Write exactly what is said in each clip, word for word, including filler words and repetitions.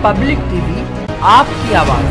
Public TV, आपकी आवाज।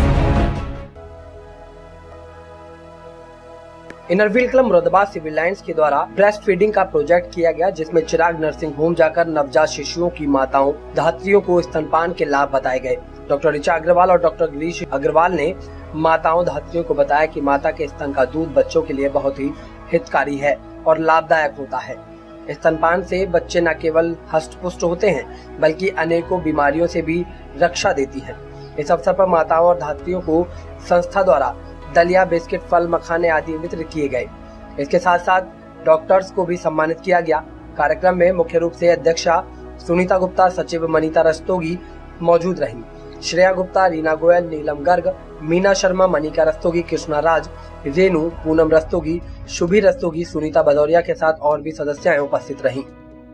Inner wheel club Moradabad civil lines के द्वारा ब्रेस्ट फीडिंग का प्रोजेक्ट किया गया, जिसमें चिराग नर्सिंग होम जाकर नवजात शिशुओं की माताओं धात्रियों को स्तनपान के लाभ बताए गए। डॉक्टर ऋचा अग्रवाल और डॉक्टर गिरीश अग्रवाल ने माताओं धात्रियों को बताया कि माता के स्तन का दूध बच्चों के लिए बहुत ही हितकारी है और लाभदायक होता है। स्तनपान से बच्चे न केवल हष्ट पुष्ट होते हैं बल्कि अनेकों बीमारियों से भी रक्षा देती है। इस अवसर पर माताओं और धात्रियों को संस्था द्वारा दलिया, बिस्किट, फल, मखाने आदि वितरित किए गए। इसके साथ साथ डॉक्टर्स को भी सम्मानित किया गया। कार्यक्रम में मुख्य रूप से अध्यक्षा सुनीता गुप्ता, सचिव मनीता रस्तोगी मौजूद रही। श्रेया गुप्ता, रीना गोयल, नीलम गर्ग, मीना शर्मा, मनिका रस्तोगी, कृष्णा राज, रेनू, पूनम रस्तोगी, शुभी रस्तोगी, सुनीता भदौरिया के साथ और भी सदस्याएं उपस्थित रहीं।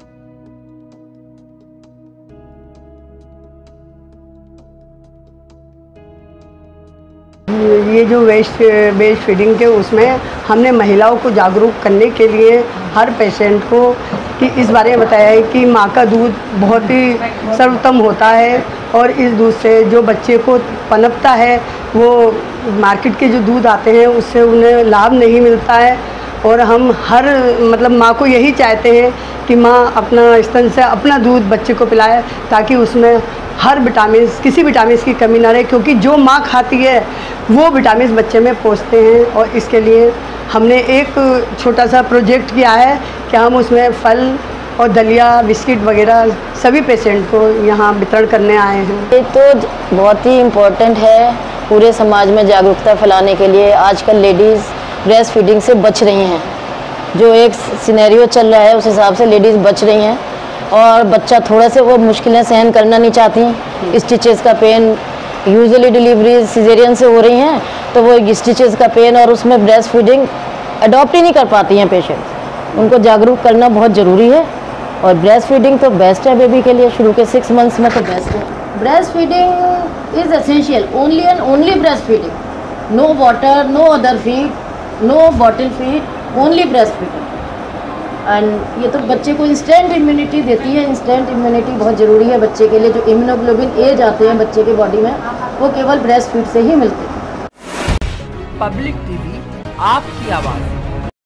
ये जो वेस्ट बेस्ड फीडिंग के उसमें हमने महिलाओं को जागरूक करने के लिए हर पेशेंट को कि इस बारे में बताया है कि माँ का दूध बहुत ही सर्वोत्तम होता है और इस दूध से जो बच्चे को पनपता है वो मार्केट के जो दूध आते हैं उससे उन्हें लाभ नहीं मिलता है। और हम हर मतलब माँ को यही चाहते हैं कि माँ अपना स्तन से अपना दूध बच्चे को पिलाए ताकि उसमें हर विटामिन किसी विटामिन की कमी ना रहे, क्योंकि जो माँ खाती है वो विटामिन बच्चे में पहुँचते हैं। और इसके लिए हमने एक छोटा सा प्रोजेक्ट किया है कि हम उसमें फल और दलिया, बिस्किट वगैरह सभी पेशेंट को यहाँ वितरण करने आए हैं। ये तो बहुत ही इम्पोर्टेंट है पूरे समाज में जागरूकता फैलाने के लिए। आजकल लेडीज़ ब्रेस्ट फीडिंग से बच रही हैं, जो एक सिनेरियो चल रहा है उस हिसाब से लेडीज़ बच रही हैं और बच्चा थोड़ा से वो मुश्किलें सहन करना नहीं चाहती। स्टिचेस का पेन, यूजुअली डिलीवरी सिजेरियन से हो रही हैं तो वो स्टिचेस का पेन और उसमें ब्रेस्ट फीडिंग अडॉप्ट ही नहीं कर पाती हैं पेशेंट। उनको जागरूक करना बहुत ज़रूरी है और ब्रेस्ट फीडिंग तो बेस्ट है बेबी के लिए। शुरू के सिक्स मंथ्स में तो बेस्ट है। Breast feeding is essential, only and only breast feeding, no water, no other feed, no bottle feed, only breast feeding. And ये तो बच्चे को इंस्टेंट इम्यूनिटी देती है। इंस्टेंट इम्यूनिटी बहुत ज़रूरी है बच्चे के लिए। जो इम्यूनोग्लोबिन ए जाते हैं बच्चे के बॉडी में वो केवल ब्रेस्ट फीड से ही मिलते हैं। पब्लिक टीवी, आपकी आवाज़।